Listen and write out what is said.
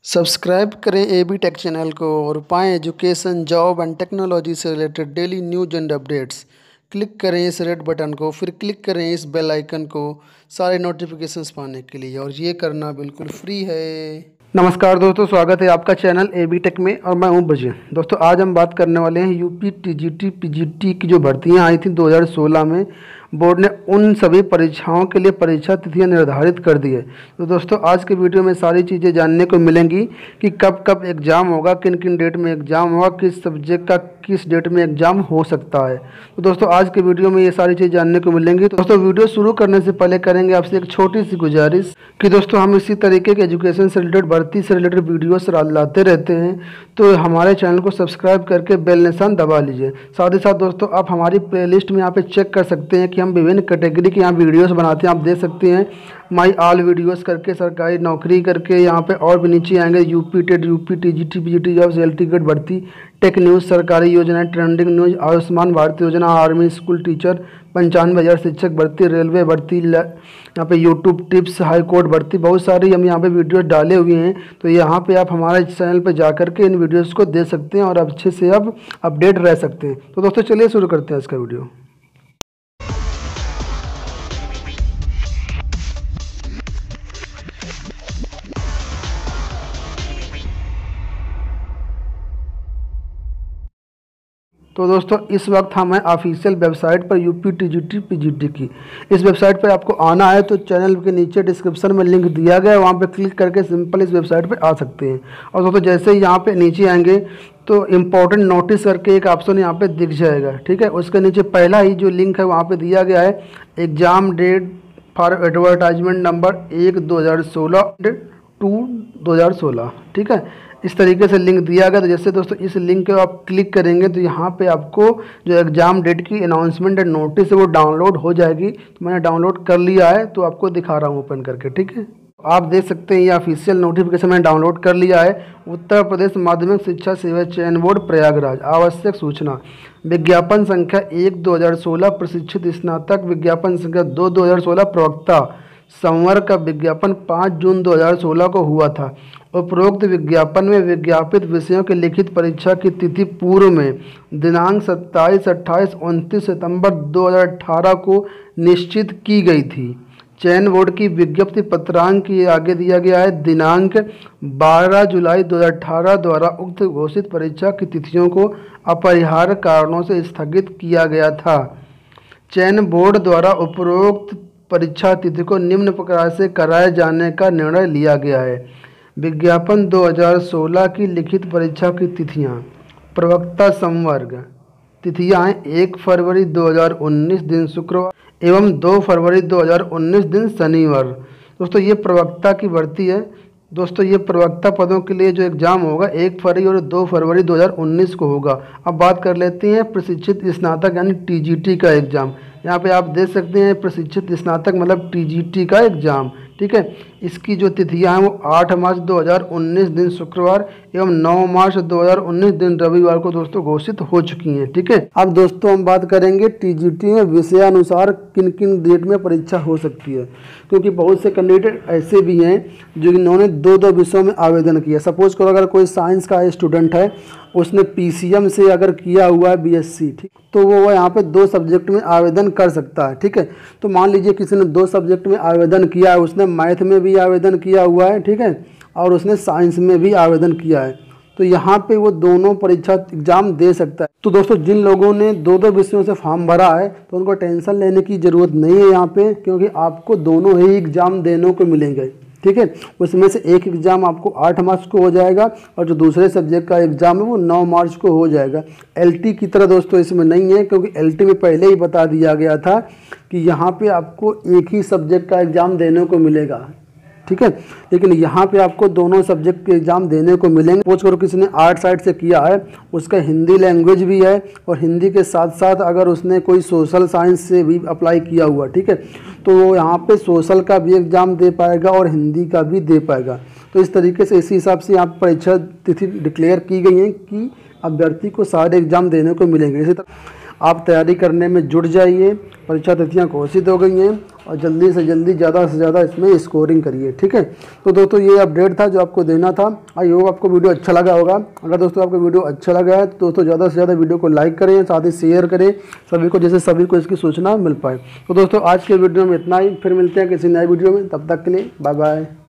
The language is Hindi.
सब्सक्राइब करें एबी टेक चैनल को और पाएं एजुकेशन, जॉब एंड टेक्नोलॉजी से related daily news and updates. Click करें इस रेड बटन को, फिर क्लिक करें इस बेल आइकन को सारे नोटिफिकेशंस पाने के लिए, और ये करना बिल्कुल फ्री है। नमस्कार दोस्तों, स्वागत है आपका चैनल एबी टेक में और मैं हूं बजे। दोस्तों आज हम बात करने वाले हैं यूपी टीजीटी पीजीटी की जो भर्तियां आई थी 2016 में। बोर्ड ने उन सभी परीक्षाओं के लिए परीक्षा तिथियां निर्धारित कर दी है। तो दोस्तों आज के वीडियो में सारी चीज़ें जानने को मिलेंगी कि कब कब एग्ज़ाम होगा, किन किन डेट में एग्ज़ाम होगा, किस सब्जेक्ट का किस डेट में एग्ज़ाम हो सकता है। तो दोस्तों आज के वीडियो में ये सारी चीज़ जानने को मिलेंगी। तो दोस्तों वीडियो शुरू करने से पहले करेंगे आपसे एक छोटी सी गुजारिश कि दोस्तों हम इसी तरीके के एजुकेशन से रिलेटेड, भर्ती से रिलेटेड वीडियोस लाते रहते हैं, तो हमारे चैनल को सब्सक्राइब करके बेल निशान दबा लीजिए। साथ ही साथ दोस्तों आप हमारी प्लेलिस्ट में यहाँ पे चेक कर सकते हैं कि हम विभिन्न कैटेगरी के यहाँ वीडियोस बनाते हैं। आप देख सकते हैं माई ऑल वीडियोस करके, सरकारी नौकरी करके, यहाँ पे और भी नीचे आएंगे UP TET, UP TGT PGT jobs, LT grade भर्ती, टेक न्यूज़, सरकारी योजनाएं, ट्रेंडिंग न्यूज़, आयुष्मान भारत योजना, आर्मी स्कूल टीचर, 95,000 शिक्षक भर्ती, रेलवे भर्ती, यहाँ पे यूट्यूब टिप्स, हाई कोर्ट भर्ती, बहुत सारी हम यहाँ पे वीडियो डाले हुए हैं। तो यहाँ पे आप हमारे चैनल पे जा करके इन वीडियोस को देख सकते हैं और अच्छे से आप अपडेट रह सकते हैं। तो दोस्तों चलिए शुरू करते हैं इसका वीडियो। तो दोस्तों इस वक्त हम हैं ऑफिशियल वेबसाइट पर यूपी टीजीटी पीजीटी की। इस वेबसाइट पर आपको आना है तो चैनल के नीचे डिस्क्रिप्शन में लिंक दिया गया है, वहाँ पे क्लिक करके सिंपल इस वेबसाइट पे आ सकते हैं। और दोस्तों जैसे ही यहाँ पे नीचे आएंगे तो इम्पोर्टेंट नोटिस करके एक ऑप्शन यहाँ पे दिख जाएगा, ठीक है। उसके नीचे पहला ही जो लिंक है वहाँ पर दिया गया है exam date for advertisement number 1/2016 ठीक है। इस तरीके से लिंक दिया गया। तो जैसे दोस्तों इस लिंक को आप क्लिक करेंगे तो यहाँ पे आपको जो एग्ज़ाम डेट की अनाउंसमेंट एंड नोटिस है वो डाउनलोड हो जाएगी। तो मैंने डाउनलोड कर लिया है तो आपको दिखा रहा हूँ ओपन करके, ठीक है। आप देख सकते हैं ये ऑफिशियल नोटिफिकेशन मैंने डाउनलोड कर लिया है। उत्तर प्रदेश माध्यमिक शिक्षा सेवा चयन बोर्ड प्रयागराज, आवश्यक सूचना, विज्ञापन संख्या 1/2016 प्रशिक्षित स्नातक, विज्ञापन संख्या 2/2016 प्रवक्ता, संवर्ग का विज्ञापन 5 जून 2016 को हुआ था। उपरोक्त विज्ञापन में विज्ञापित विषयों की लिखित परीक्षा की तिथि पूर्व में दिनांक 27, 28, 29 सितंबर 2018 को निश्चित की गई थी। चयन बोर्ड की विज्ञप्ति पत्रांक की आगे दिया गया है दिनांक 12 जुलाई 2018 द्वारा उक्त घोषित परीक्षा की तिथियों को अपरिहार्य कारणों से स्थगित किया गया था। चयन बोर्ड द्वारा उपरोक्त परीक्षा तिथि को निम्न प्रकार से कराए जाने का निर्णय लिया गया है। विज्ञापन 2016 की लिखित परीक्षा की तिथियां, प्रवक्ता संवर्ग, तिथियां हैं 1 फरवरी 2019 दिन शुक्रवार एवं 2 फरवरी 2019 दिन शनिवार। दोस्तों ये प्रवक्ता की भर्ती है। दोस्तों ये प्रवक्ता पदों के लिए जो एग्ज़ाम होगा 1 फरवरी और 2 फरवरी 2019 को होगा। अब बात कर लेते हैं प्रशिक्षित स्नातक यानी टीजीटी का एग्ज़ाम। यहाँ पे आप देख सकते हैं प्रशिक्षित स्नातक मतलब टीजीटी का एग्ज़ाम, ठीक है। इसकी जो तिथियां हैं वो 8 मार्च 2019 दिन शुक्रवार एवं 9 मार्च 2019 दिन रविवार को दोस्तों घोषित हो चुकी हैं, ठीक है। अब दोस्तों हम बात करेंगे टीजीटी में विषयानुसार किन किन डेट में परीक्षा हो सकती है, क्योंकि बहुत से कैंडिडेट ऐसे भी हैं जो इन्होंने 2-2 विषयों में आवेदन किया। सपोज करो अगर कोई साइंस का स्टूडेंट है, उसने पीसीएम से अगर किया हुआ है बीएससी, ठीक, तो वो यहाँ पे 2 सब्जेक्ट में आवेदन कर सकता है, ठीक है। तो मान लीजिए किसी ने 2 सब्जेक्ट में आवेदन किया है, उसने मैथ में भी आवेदन किया हुआ है, ठीक है, और उसने साइंस में भी आवेदन किया है, तो यहाँ पे वो दोनों परीक्षा एग्जाम दे सकता है। तो दोस्तों जिन लोगों ने 2-2 विषयों से फॉर्म भरा है तो उनको टेंशन लेने की ज़रूरत नहीं है यहाँ पे, क्योंकि आपको दोनों ही एग्ज़ाम देने को मिलेंगे, ठीक है। उसमें से एक एग्ज़ाम आपको 8 मार्च को हो जाएगा और जो दूसरे सब्जेक्ट का एग्ज़ाम है वो 9 मार्च को हो जाएगा। एलटी की तरह दोस्तों इसमें नहीं है, क्योंकि एलटी में पहले ही बता दिया गया था कि यहाँ पे आपको एक ही सब्जेक्ट का एग्ज़ाम देने को मिलेगा, ठीक है। लेकिन यहाँ पे आपको दोनों सब्जेक्ट के एग्ज़ाम देने को मिलेंगे। सपोज करो किसी ने आर्ट साइड से किया है, उसका हिंदी लैंग्वेज भी है और हिंदी के साथ साथ अगर उसने कोई सोशल साइंस से भी अप्लाई किया हुआ, ठीक है, तो वो यहाँ पे सोशल का भी एग्ज़ाम दे पाएगा और हिंदी का भी दे पाएगा। तो इस तरीके से इसी हिसाब से यहाँ परीक्षा तिथि डिक्लेयर की गई है कि अभ्यर्थी को सारे एग्ज़ाम देने को मिलेंगे। इसी तरह आप तैयारी करने में जुट जाइए। परीक्षा तिथियाँ घोषित हो गई हैं और जल्दी से जल्दी ज़्यादा से ज़्यादा इसमें स्कोरिंग करिए, ठीक है। तो दोस्तों ये अपडेट था जो आपको देना था। आई होप आपको वीडियो अच्छा लगा होगा। अगर दोस्तों आपको वीडियो अच्छा लगा है तो दोस्तों ज़्यादा से ज़्यादा वीडियो को लाइक करें, साथ ही शेयर करें सभी को, जैसे सभी को इसकी सूचना मिल पाए। तो दोस्तों आज के वीडियो में इतना ही, फिर मिलते हैं किसी नए वीडियो में, तब तक के लिए बाय बाय।